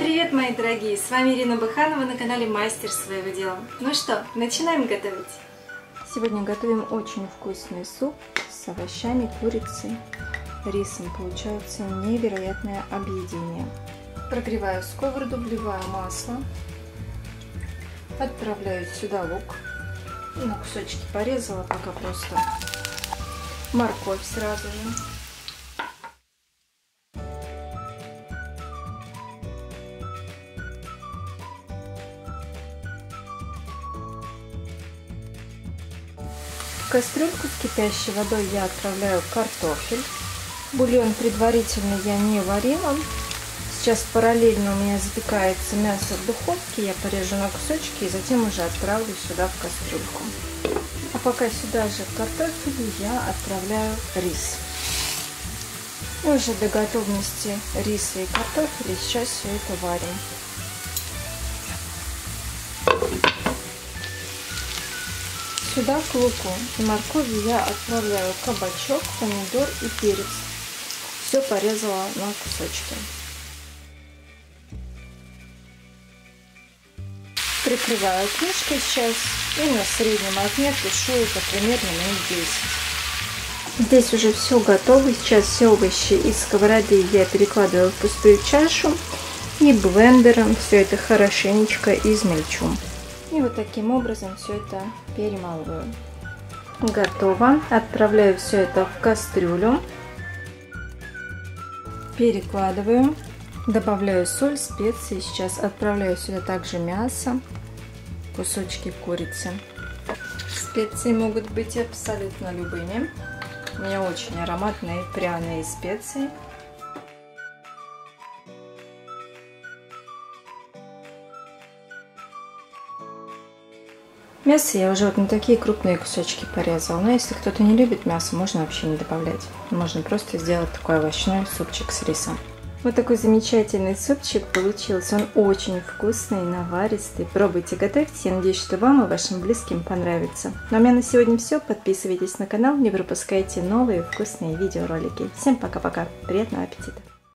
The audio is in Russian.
привет, мои дорогие! С вами Ирина Быханова на канале Мастер своего дела. Ну что, начинаем готовить! Сегодня готовим очень вкусный суп с овощами, курицей, рисом. Получается невероятное объединение. Прогреваю сковороду, вливаю масло, отправляю сюда лук. На кусочки порезала, пока просто морковь сразу же. В кастрюльку с кипящей водой я отправляю картофель. Бульон предварительно я не варила. Сейчас параллельно у меня запекается мясо в духовке. Я порежу на кусочки и затем уже отправлю сюда в кастрюльку. А пока сюда же к картофелю я отправляю рис. И уже до готовности риса и картофеля сейчас все это варим. Сюда к луку и моркови я отправляю кабачок, помидор и перец. Все порезала на кусочки. Прикрываю крышкой сейчас и на среднем огне тушу это примерно минут 10. Здесь уже все готово. Сейчас все овощи из сковороды я перекладываю в пустую чашу и блендером все это хорошенечко измельчу. И вот таким образом все это перемалываю. Готово. Отправляю все это в кастрюлю. Перекладываю. Добавляю соль, специи. Сейчас отправляю сюда также мясо, кусочки курицы. Специи могут быть абсолютно любыми. У меня очень ароматные пряные специи. Мясо я уже вот на такие крупные кусочки порезала. Но если кто-то не любит мясо, можно вообще не добавлять. Можно просто сделать такой овощной супчик с рисом. Вот такой замечательный супчик получился. Он очень вкусный, наваристый. Пробуйте, готовьте. Я надеюсь, что вам и вашим близким понравится. Ну а у меня на сегодня все. Подписывайтесь на канал, не пропускайте новые вкусные видеоролики. Всем пока-пока. Приятного аппетита!